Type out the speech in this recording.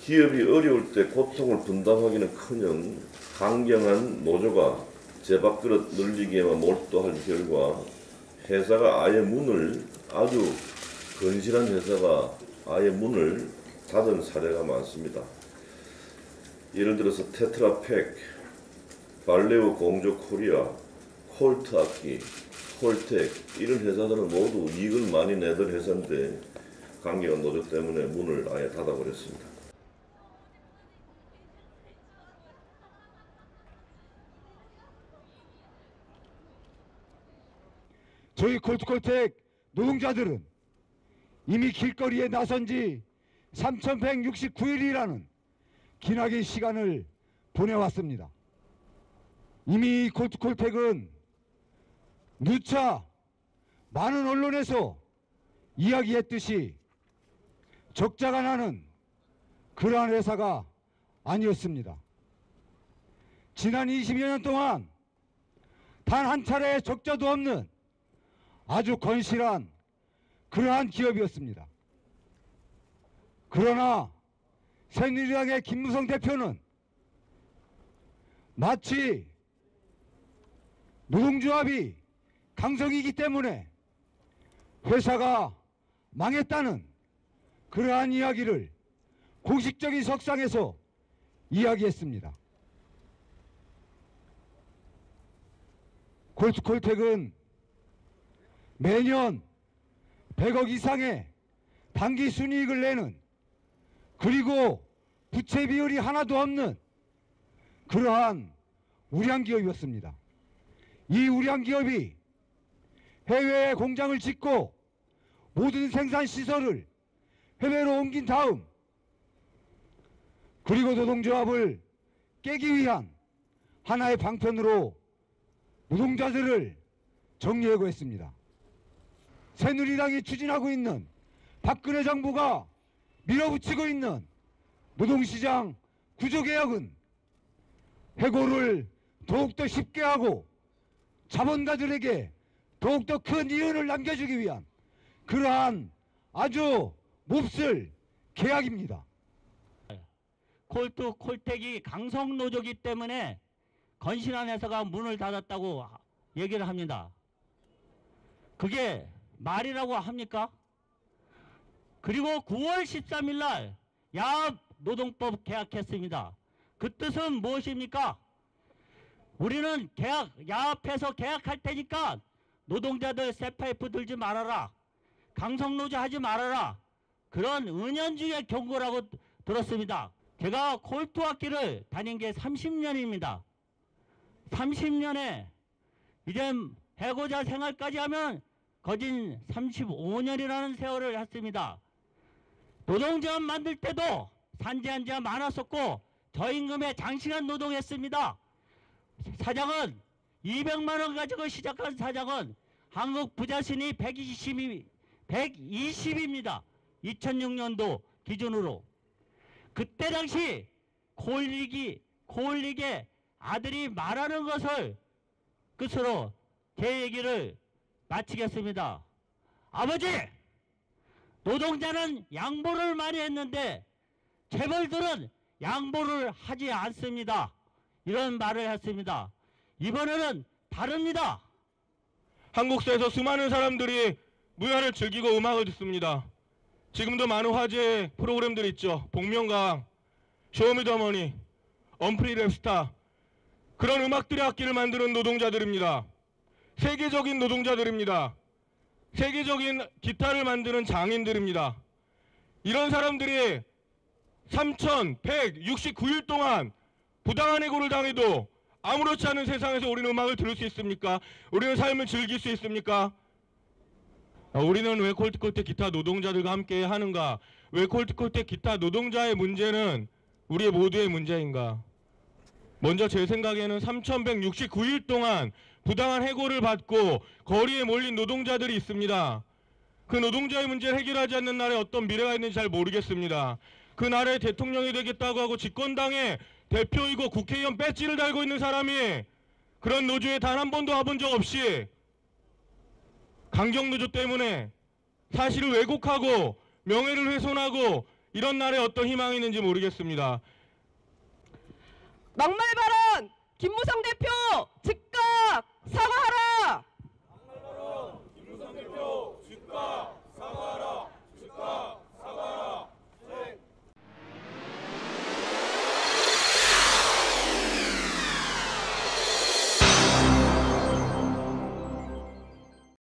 기업이 어려울 때 고통을 분담하기는커녕 강경한 노조가 제밥그릇 늘리기에만 몰두한 결과 회사가 아예 문을 아주 건실한 회사가 아예 문을 닫은 사례가 많습니다. 예를 들어서 테트라팩, 발레오 공조 코리아, 콜트 악기, 콜텍 이런 회사들은 모두 이익을 많이 내던 회사인데 강경한 노조 때문에 문을 아예 닫아버렸습니다. 저희 콜트콜텍 노동자들은 이미 길거리에 나선 지 3,169일이라는 기나긴 시간을 보내왔습니다. 이미 콜트콜텍은 누차 많은 언론에서 이야기했듯이 적자가 나는 그러한 회사가 아니었습니다. 지난 20여 년 동안 단 한 차례의 적자도 없는 아주 건실한 그러한 기업이었습니다. 그러나 새누리당의 김무성 대표는 마치 노동조합이 강성이기 때문에 회사가 망했다는 그러한 이야기를 공식적인 석상에서 이야기했습니다. 콜트콜텍은 매년 100억 이상의 당기 순이익을 내는, 그리고 부채 비율이 하나도 없는 그러한 우량기업이었습니다. 이 우량기업이 해외에 공장을 짓고 모든 생산시설을 해외로 옮긴 다음 그리고 노동조합을 깨기 위한 하나의 방편으로 노동자들을 정리하고 했습니다. 새누리당이 추진하고 있는 박근혜 정부가 밀어붙이고 있는 노동시장 구조개혁은 해고를 더욱더 쉽게 하고 자본가들에게 더욱더 큰 이윤을 남겨주기 위한 그러한 아주 몹쓸 계약입니다. 콜텍이 강성노조기 때문에 건실한 회사가 문을 닫았다고 얘기를 합니다. 그게 말이라고 합니까? 그리고 9월 13일 날 야합노동법 계약했습니다. 그 뜻은 무엇입니까? 우리는 야합해서 계약할 테니까 노동자들 쇠파이프 들지 말아라, 강성노조 하지 말아라, 그런 은연중의 경고라고 들었습니다. 제가 콜트악기를 다닌 게 30년입니다. 30년에 이제 해고자 생활까지 하면 거진 35년이라는 세월을 했습니다. 노동조합 만들 때도 산재한자 많았었고 저임금에 장시간 노동했습니다. 사장은 200만 원 가지고 시작한 사장은 한국 부자신이 120입니다. 2006년도 기준으로. 그때 당시 코올릭의 아들이 말하는 것을 끝으로 제 얘기를 마치겠습니다. 아버지, 노동자는 양보를 많이 했는데 재벌들은 양보를 하지 않습니다. 이런 말을 했습니다. 이번에는 다릅니다. 한국사에서 수많은 사람들이 문화를 즐기고 음악을 듣습니다. 지금도 많은 화제의 프로그램들이 있죠. 복면가왕, 쇼미더머니, 언프리 랩스타, 그런 음악들의 악기를 만드는 노동자들입니다. 세계적인 노동자들입니다. 세계적인 기타를 만드는 장인들입니다. 이런 사람들이 3,169일 동안 부당한 해고를 당해도 아무렇지 않은 세상에서 우리는 음악을 들을 수 있습니까? 우리는 삶을 즐길 수 있습니까? 우리는 왜 콜트콜텍 기타 노동자들과 함께 하는가? 왜 콜트콜텍 기타 노동자의 문제는 우리의 모두의 문제인가? 먼저 제 생각에는 3,169일 동안 부당한 해고를 받고 거리에 몰린 노동자들이 있습니다. 그 노동자의 문제를 해결하지 않는 나라에 어떤 미래가 있는지 잘 모르겠습니다. 그 나라의 대통령이 되겠다고 하고 집권당의 대표이고 국회의원 배지를 달고 있는 사람이 그런 노조에 단 한 번도 와본 적 없이 강경노조 때문에 사실을 왜곡하고 명예를 훼손하고 이런 날에 어떤 희망이 있는지 모르겠습니다. 막말 발언 김무성 대표 즉각 사과하라.